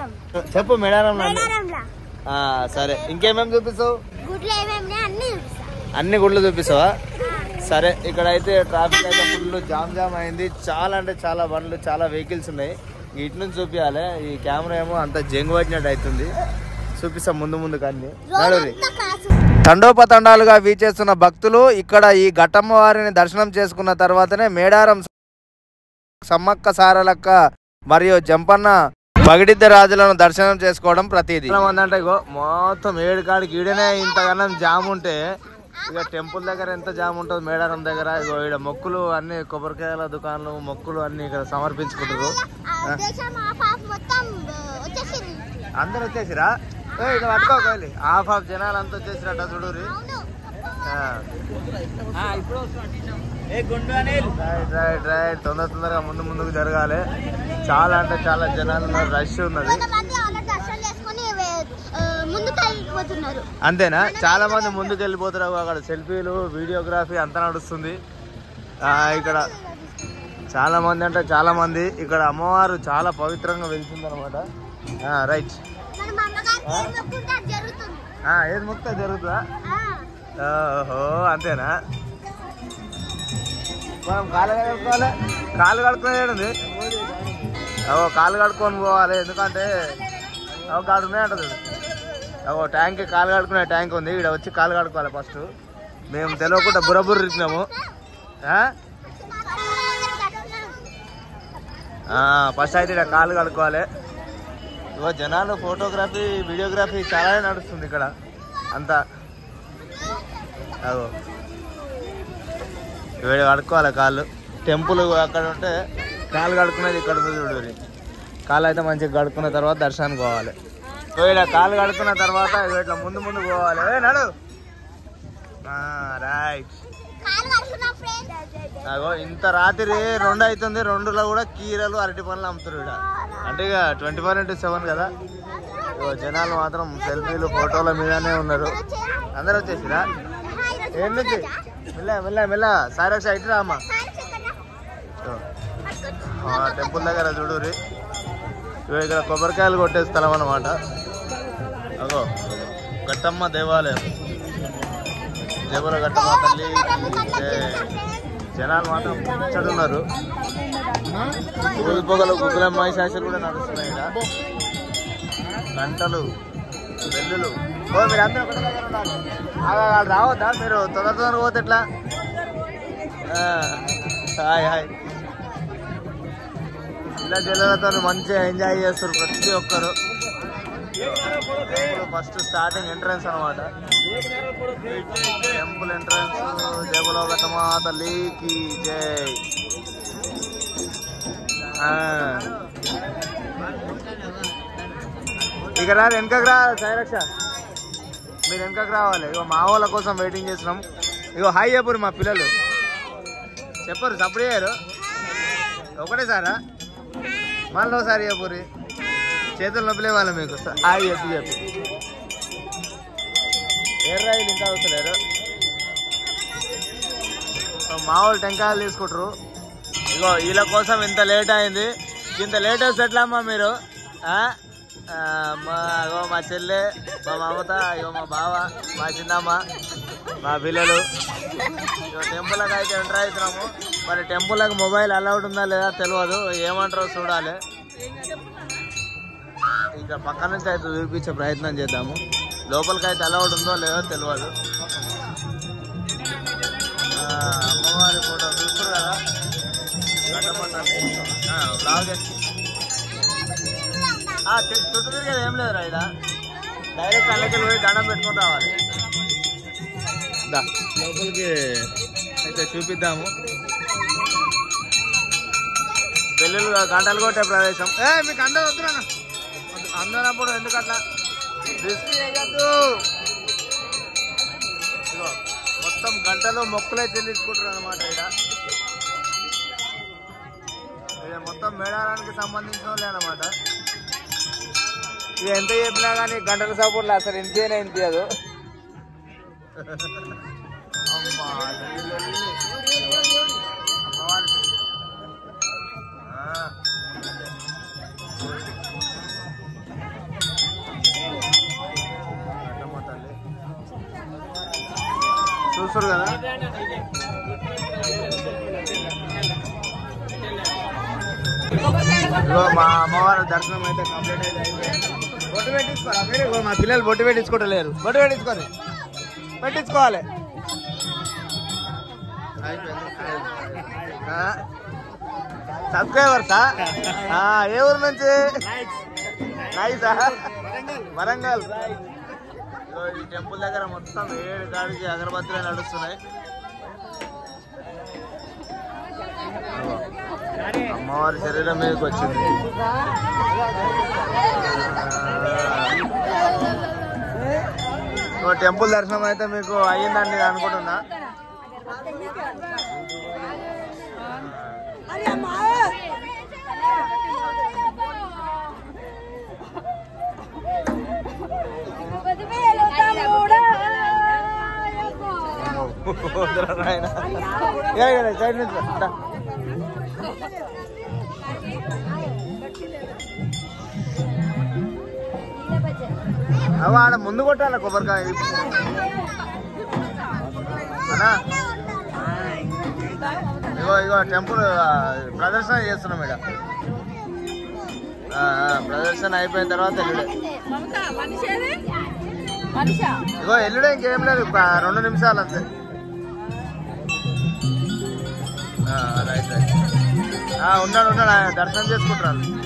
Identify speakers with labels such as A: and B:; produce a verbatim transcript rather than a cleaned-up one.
A: చెప్పు మేడారం సరే ఇంకేమేమి చూపిస్తావు అన్ని గుడ్లు చూపిస్తావా సరే ఇక్కడైతే ట్రాఫిక్ అయితే ఫుల్ జామ్ జామ్ అయింది చాలా అంటే చాలా బండ్లు చాలా వెహికల్స్ ఉన్నాయి ఇటు నుంచి చూపించాలి ఈ కెమెరా ఏమో అంత జంగు పట్టినట్టు అవుతుంది చూపిస్తాం ముందు ముందు కానీ తండోపతండాలుగా వీచేస్తున్న భక్తులు ఇక్కడ ఈ ఘట్టమ్మ వారిని దర్శనం చేసుకున్న తర్వాతనే మేడారం సమ్మక్క సారలక్క మరియు జంపన్న పగిడిద్ద రాజులను దర్శనం చేసుకోవడం ప్రతిదీ అంటే ఇగో మొత్తం ఏడు కాడికి ఈడనే ఇంతగానం జామ్ ఉంటే ఇక టెంపుల్ దగ్గర ఎంత జామ్ ఉంటుంది మేడారం దగ్గర ఇగో ఇక్కడ మొక్కులు అన్ని కొబ్బరికాయల దుకాణాలు మొక్కులు అన్ని ఇక్కడ సమర్పించుకుంటారు అందరు వచ్చేసిరా ఇక పట్టుకోవాలి హాఫ్ హాఫ్ జనాలు అంతా వచ్చేసిరట చూడూరి రైట్ రైట్ రైట్ తొందర తొందరగా ముందు ముందుకు జరగాలి చాలా అంటే చాలా జనాలు ఉన్నారు రష్ ఉన్నది అంతేనా చాలా మంది ముందుకు వెళ్ళిపోతారు అక్కడ సెల్ఫీలు వీడియోగ్రఫీ అంతా నడుస్తుంది ఇక్కడ చాలా మంది అంటే చాలా మంది ఇక్కడ అమ్మవారు చాలా పవిత్రంగా వెళ్తుంది అనమాట రైట్ ఏది మొక్కితే జరుగుతుందా ఓహో అంతేనా మనం కాలు కడుక్కోవాలి కాలు కడుక్కునేది అవో కాలు కడుక్కొని పోవాలి ఎందుకంటే అవ కాడు ఉన్నాయంటది అవో ట్యాంక్ కాలు కడుక్కునే ట్యాంక్ ఉంది ఇక్కడ వచ్చి కాలు కడుక్కోవాలి ఫస్ట్ మేము తెలియకుండా బుర్రబుర్ర ఇచ్చినాము ఫస్ట్ అయితే ఇక్కడ కాలు కడుక్కోవాలి ఇగో జనాలు ఫోటోగ్రఫీ వీడియోగ్రఫీ చాలానే నడుస్తుంది ఇక్కడ అంతా అగో వేడి కడుక్కోవాలి కాళ్ళు టెంపుల్ అక్కడ ఉంటే కాళ్ళు కడుక్కునేది ఇక్కడ ఉంది చూడు కాళ్ళు అయితే మంచిగా కడుక్కున్న తర్వాత దర్శనానికి పోవాలి ఇక్కడ కాళ్ళు కడుక్కున్న తర్వాత ఇట్లా ముందు ముందు పోవాలి నడు రైట్ అగో ఇంత రాత్రి రెండు అవుతుంది రెండులో కూడా కీరలు అరటి పనులు అమ్ముతారు ఇక్కడ అంటే ఇక ట్వంటీ ఫోర్ ఇంటూ సెవెన్ కదా జనాలు మాత్రం సెల్ఫీలు ఫోటోల మీదనే ఉన్నారు అందరు వచ్చేసిరా ఏం నుంచి మెల్ల మెల్ల మెల్ల సారక్ష ఇటు రామ్మా టెంపుల్ దగ్గర చూడురి ఇక్కడ కొబ్బరికాయలు కొట్టే స్థలం అన్నమాట అగో ఘట్టమ్మ దేవాలయం జబల ఘట్టమ్మ తల్లి జనాలు మాత్రం చదువున్నారు పొగలు గుగ్గుల మహిషాసులు కూడా నడుస్తున్నాయి ఇక్కడ గంటలు బెల్లులు ఓ మీరు అందరూ ఒకటి దగ్గర ఉండాలి రావద్దా మీరు తొందర తొందరగా పోతే ఎట్లా హాయ్ హాయ్ ఇలా జల్లలతో మంచిగా ఎంజాయ్ చేస్తారు ప్రతి ఒక్కరు ఫస్ట్ స్టార్టింగ్ ఎంట్రన్స్ అనమాట టెంపుల్ ఎంట్రన్స్ జయబలో ఘట్టమ్మ తల్లికి జై ఇక రా వెనకకు రా సాయిరక్ష మీరు వెనకకు రావాలి ఇగో మా వాళ్ళ కోసం వెయిటింగ్ చేస్తున్నాం ఇగో హాయ్ చెప్పరు మా పిల్లలు చెప్పరు సప్పుడు చేయరు ఒకటే సారా మళ్ళీ ఒకసారి చెప్పరు చేతులు నొప్పులే వాళ్ళ మీకు హాయ్ చెప్పి చెప్పి ఎర్రాయిలు ఇంకా వస్తలేరు మా వాళ్ళు టెంకాయలు తీసుకుంటారు ఇగో వీళ్ళ కోసం ఇంత లేట్ అయింది ఇంత లేట్ వస్తే ఎట్లా అమ్మా మీరు మా ఇగో మా చెల్లె మా మమత ఇగో మా బావ మా చిన్నమ్మ మా పిల్లలు ఇగో టెంపుల్కి అయితే ఎంటర్ అవుతున్నాము మరి టెంపుల్కి మొబైల్ అలౌడ్ ఉందా లేదా తెలియదు ఏమంటారో చూడాలి ఇక పక్క నుంచి అయితే చూపించే ప్రయత్నం చేద్దాము లోపలికి అయితే అలౌడ్ ఉందో లేదో తెలియదు అమ్మవారి ఫోటో చూస్తారు కదా బ్లాగ్ చుట్టూ తిరిగేది ఏం లేదు రా ఇక్కడ డైరెక్ట్ అల్లకి పోయి దండం పెట్టుకొని రావాలి లోపలికి అయితే చూపిద్దాము పెళ్ళిళ్ళు గంటలు కొట్టే ప్రదేశం ఏ మీకు అందరూ వద్దురా అందరప్పుడు ఎందుకు అట్లా రిస్క్ చేయద్దు మొత్తం గంటలు మొక్కులే చెల్లించుకుంటారు అనమాట ఇక్కడ ఇది మొత్తం మేడారానికి సంబంధించిన వాళ్ళే అనమాట ఇది ఎంత చెప్పినా కానీ గంటల సపోర్ట్లు అసలు ఇంతేనే ఇంతేదు అమ్మా చూస్తారు కదా. ఇగో మా అమ్మవారి దర్శనం అయితే కంప్లీట్ అయితే అయిపోయింది. బొట్టు పెట్టించుకోవాలి మీరు. మా పిల్లలు బొట్టు పెట్టించుకోవట్లేరు. బొట్టు పెట్టించుకోవాలి పెట్టించుకోవాలి సబ్స్క్రైబర్సా? ఏ ఊరు నుంచి? నైసా? వరంగల్. ఈ టెంపుల్ దగ్గర మొత్తం ఏడు కాడికి అగరబత్తులు నడుస్తున్నాయి. అమ్మవారి శరీరం మీదకి వచ్చింది. టెంపుల్ దర్శనం అయితే మీకు అయ్యిందని నేను అనుకుంటున్నా. సైడ్ నుంచి అవ ఆడ ముందు కొట్టాల కొబ్బరికాయ. ఇగో ఇగో టెంపుల్ ప్రదర్శన చేస్తున్నాం ఇక్కడ. ప్రదర్శన అయిపోయిన తర్వాత ఎల్లుడే. ఇగో ఎల్లుడే ఇంకేం లేదు, రెండు నిమిషాలు అంతే. రైట్ రైట్ ఉన్నాడు ఉన్నాడు దర్శనం చేసుకుంటారు.